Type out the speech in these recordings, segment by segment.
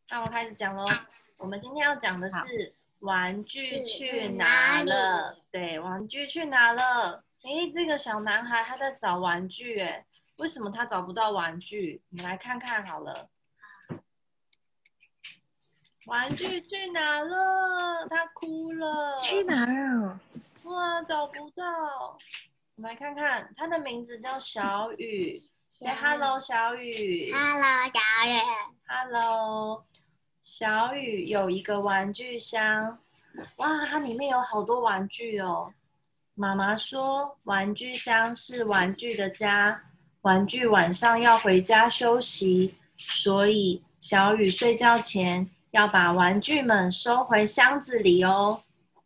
那我开始讲喽。我们今天要讲的是玩具去哪了？对，玩具去哪了？诶，这个小男孩他在找玩具，诶，为什么他找不到玩具？我们来看看好了。玩具去哪了？他哭了。 去哪了？ 哇，找不到。我们来看看，他的名字叫小雨。Say hello，小雨。 Hello，小雨。 Hello，小雨有一个玩具箱，哇，它里面有好多玩具哦。妈妈说，玩具箱是玩具的家，玩具晚上要回家休息，所以小雨睡觉前要把玩具们收回箱子里哦。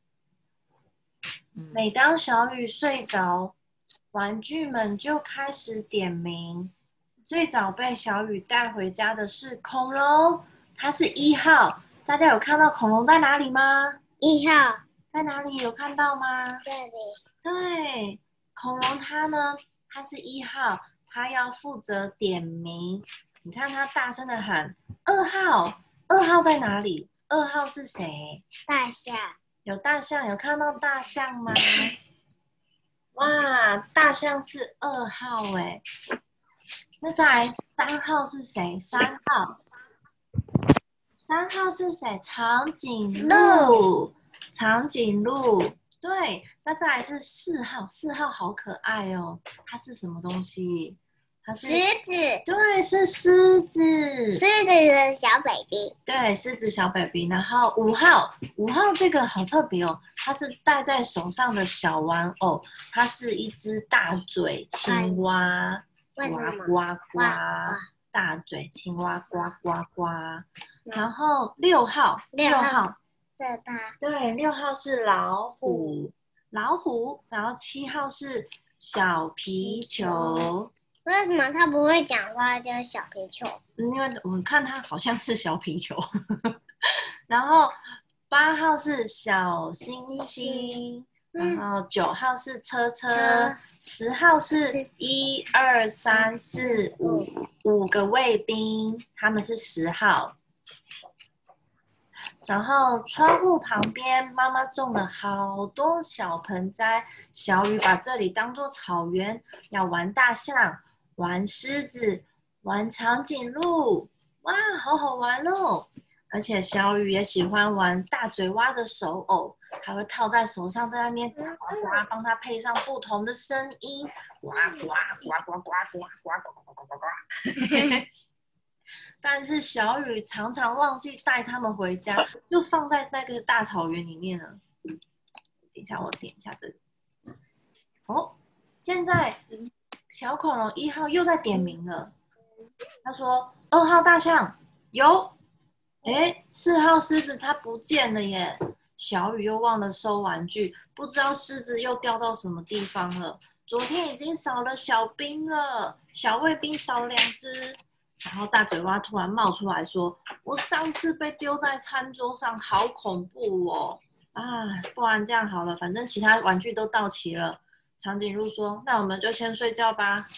每当小雨睡着，玩具们就开始点名。最早被小雨带回家的是恐龙，它是1号。大家有看到恐龙在哪里吗 1号在哪里？有看到吗？ 这里。 对，恐龙它呢，它是1号，它要负责点名。你看它大声的喊2号，2号在哪里？2号是谁？ 大象。 有大象，有看到大象吗？哇，大象是2号哎。那再来3号是谁？3号是谁？长颈鹿。长颈鹿，对。那再来是4号好可爱哦。它是什么东西？它是狮子。 对，是狮子。 狮子的小 baby。 对，狮子小 baby。然后5号这个好特别哦，它是戴在手上的小玩偶，它是一只大嘴青蛙。呱呱呱，大嘴青蛙呱呱呱。然后6号这大。 对，6号是老虎。然后7号是小皮球。 为什么他不会讲话叫小皮球？ 因为我们看他好像是小皮球。然后8号是小星星。然后9号是车，10号是1、2、3、4、5个卫兵，他们是10号。然后窗户旁边，妈妈种了好多小盆栽，小雨把这里当作草原，要玩大象，玩狮子，玩长颈鹿，哇，好好玩哦！而且小雨也喜欢玩大嘴蛙的手偶，它会套在手上，在那边呱呱呱，帮它配上不同的声音，呱呱呱呱呱呱呱呱呱呱呱呱。但是小雨常常忘记带他们回家，就放在那个大草原里面了。等一下，我点一下这里。哦，现在小恐龙1号又在点名了。他说：“2号大象有。”哎，4号狮子它不见了耶。小雨又忘了收玩具，不知道狮子又掉到什么地方了。昨天已经少了小兵了，小卫兵少了2只。然后大嘴蛙突然冒出来说：“我上次被丢在餐桌上，好恐怖哦！啊，不然这样好了，反正其他玩具都到齐了。”长颈鹿说：“那我们就先睡觉吧。”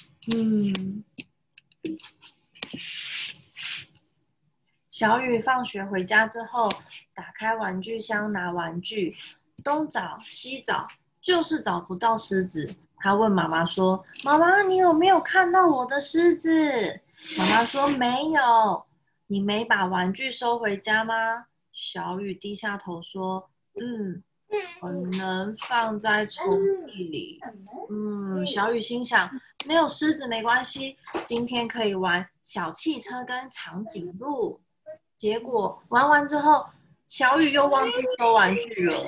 小雨放学回家之后，打开玩具箱拿玩具，东找西找，就是找不到狮子。他问妈妈说：“妈妈，你有没有看到我的狮子？”妈妈说：“没有。”你没把玩具收回家吗？小雨低下头说：“可能放在抽屉里。”小雨心想，没有狮子没关系，今天可以玩小汽车跟长颈鹿。结果玩完之后，小雨又忘记收玩具了。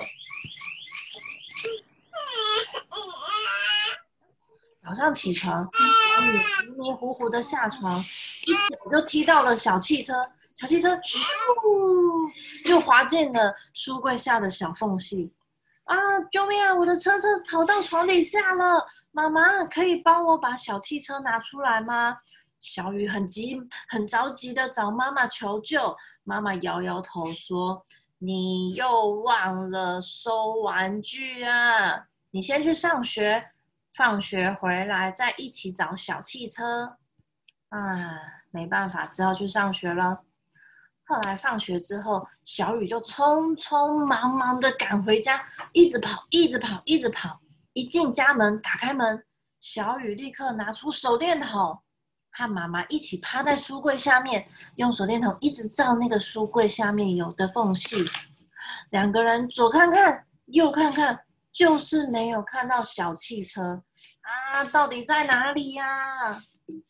早上起床，小雨迷迷糊糊的下床，一脚就踢到了小汽车，小汽车咻就滑进了书柜下的小缝隙。啊！救命啊！我的车跑到床底下了！妈妈，可以帮我把小汽车拿出来吗？小雨很着急的找妈妈求救。妈妈摇摇头说：“你又忘了收玩具啊！你先去上学，放学回来再一起找小汽车。”啊，没办法，只好去上学了。 后来放学之后，小雨就匆匆忙忙的赶回家，一直跑，一直跑，一直跑。一进家门，打开门，小雨立刻拿出手电筒，和妈妈一起趴在书柜下面，用手电筒一直照那个书柜下面有的缝隙。两个人左看看，右看看，就是没有看到小汽车啊！到底在哪里呀？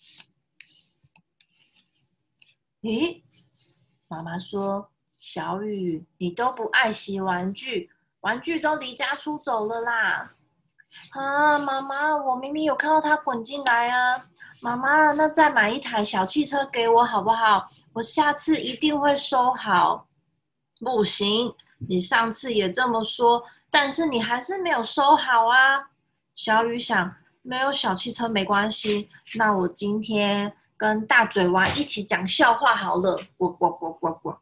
咦？妈妈说：小雨，你都不爱惜玩具，玩具都离家出走了啦！啊，妈妈，我明明有看到它滚进来啊！妈妈，那再买一台小汽车给我好不好？我下次一定会收好。不行，你上次也这么说，但是你还是没有收好啊！小雨想，没有小汽车没关系，那我今天跟大嘴娃一起讲笑话好了。呱呱呱呱呱。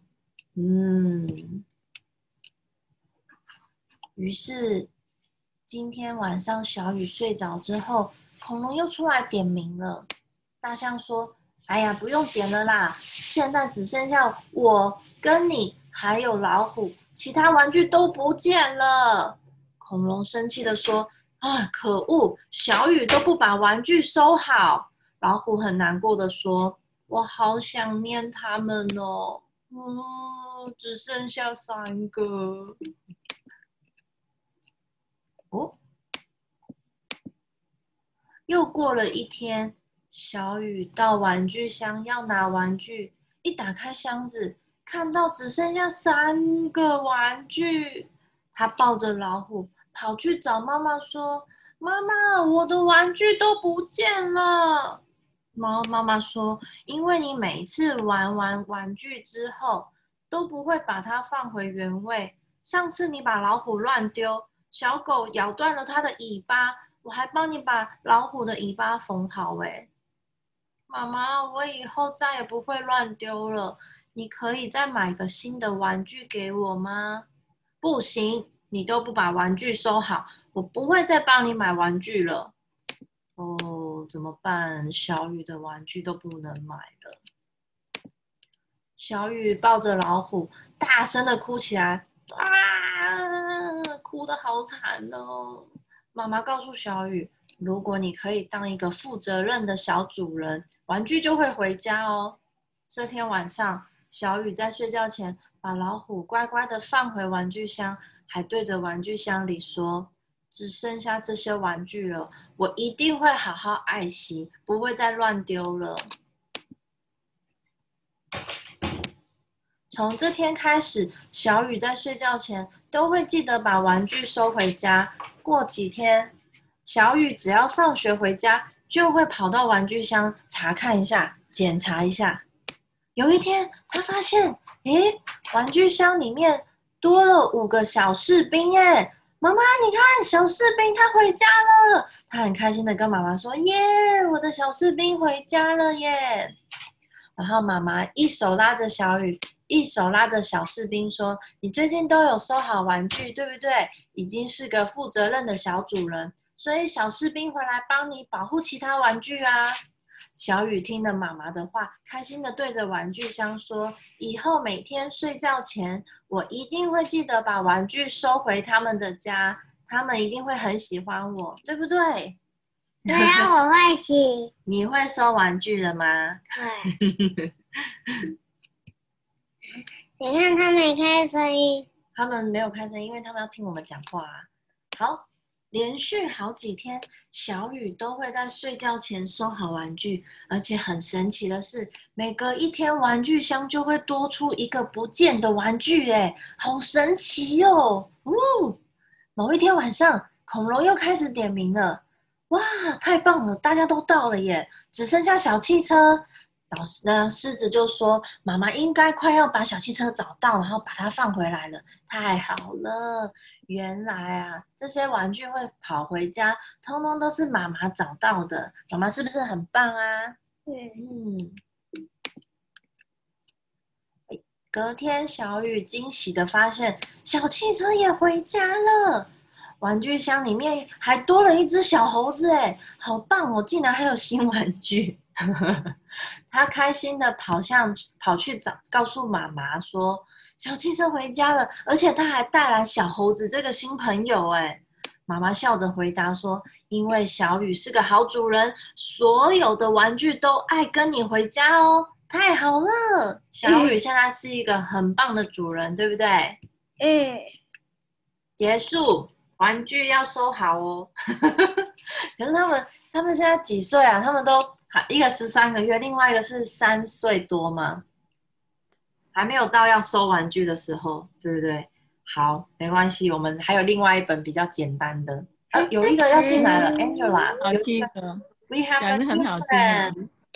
于是今天晚上小雨睡着之后，恐龙又出来点名了。大象说：哎呀，不用点了啦，现在只剩下我跟你还有老虎，其他玩具都不见了。恐龙生气的说：啊，可恶，小雨都不把玩具收好。老虎很难过的说：我好想念他们哦。只剩下3个。哦，又过了一天，小雨到玩具箱要拿玩具，一打开箱子，看到只剩下3个玩具。他抱着老虎跑去找妈妈说：妈妈，我的玩具都不见了。妈妈说：因为你每次玩完玩具之后，都不会把它放回原位。上次你把老虎乱丢，小狗咬断了它的尾巴，我还帮你把老虎的尾巴缝好欸。妈妈，我以后再也不会乱丢了，你可以再买个新的玩具给我吗？不行，你都不把玩具收好，我不会再帮你买玩具了。哦，怎么办？小雨的玩具都不能买了。小雨抱着老虎，大声的哭起来，哭得好惨哦。妈妈告诉小雨，如果你可以当一个负责任的小主人，玩具就会回家哦。这天晚上，小雨在睡觉前把老虎乖乖的放回玩具箱，还对着玩具箱里说：只剩下这些玩具了，我一定会好好爱惜，不会再乱丢了。从这天开始，小雨在睡觉前都会记得把玩具收回家。过几天，小雨只要放学回家，就会跑到玩具箱查看一下、检查一下。有一天，他发现，玩具箱里面多了5个小士兵耶！妈妈，你看，小士兵他回家了。他很开心的跟妈妈说：耶，我的小士兵回家了耶！然后妈妈一手拉着小雨，一手拉着小士兵说：你最近都有收好玩具，对不对？已经是个负责任的小主人，所以小士兵回来帮你保护其他玩具啊。小雨听了妈妈的话，开心的对着玩具箱说：以后每天睡觉前，我一定会记得把玩具收回他们的家，他们一定会很喜欢我，对不对？ 对啊，我会洗。 你会收玩具的吗？ 对。你看他没开声音。 他们没有开声音，因为他们要听我们讲话啊。好，连续好几天，小雨都会在睡觉前收好玩具，而且很神奇的是，每隔1天，玩具箱就会多出1个不见的玩具，耶，好神奇哦！某一天晚上，恐龙又开始点名了。哇，太棒了，大家都到了耶，只剩下小汽车。狮子就说：妈妈应该快要把小汽车找到，然后把它放回来了。太好了，原来啊，这些玩具会跑回家，通通都是妈妈找到的。妈妈是不是很棒啊？隔天，小雨惊喜的发现，小汽车也回家了。玩具箱里面还多了一只小猴子，哎，好棒哦！竟然还有新玩具。 他开心的跑去告诉妈妈说，小汽车回家了，而且他还带来小猴子这个新朋友。哎，妈妈笑着回答说，因为小雨是个好主人，所有的玩具都爱跟你回家哦。太好了，小雨现在是一个很棒的主人，对不对？ 嗯， 结束，玩具要收好哦。可是他们现在几岁啊？他们都一个13个月，另外一个是3岁多吗？还没有到要收玩具的时候，对不对？好，没关系，我们还有另外一本比较简单的。有一个要进来了，Angela， 好有一个记得， ，We have 讲 a 的很 new 好听哦。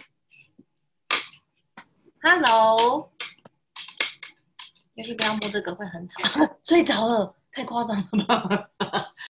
friend。Hello，尤其不要摸这个会很吵。睡着了，太夸张了吧？